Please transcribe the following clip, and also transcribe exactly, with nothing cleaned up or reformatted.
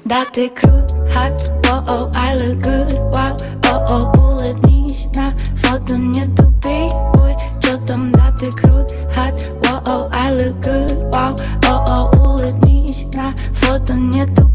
Да ты крут, hot, oh-oh, I look good, wow, oh-oh, улыбнись, на фото не тупи, ой, чё там, да ты крут, hot, oh-oh, I look good, wow, oh-oh, улыбнись, на фото не тупи.